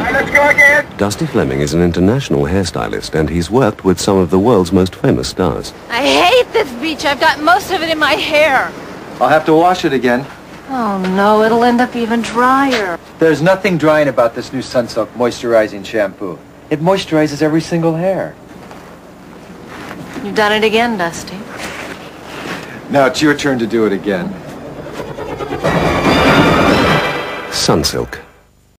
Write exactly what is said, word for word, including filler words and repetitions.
right, let's go again. Dusty Fleming is an international hairstylist, and he's worked with some of the world's most famous stars. I hate this beach. I've got most of it in my hair. I'll have to wash it again. Oh, no, it'll end up even drier. There's nothing drying about this new Sunsilk moisturizing shampoo. It moisturizes every single hair. You've done it again, Dusty. Now it's your turn to do it again. Sunsilk.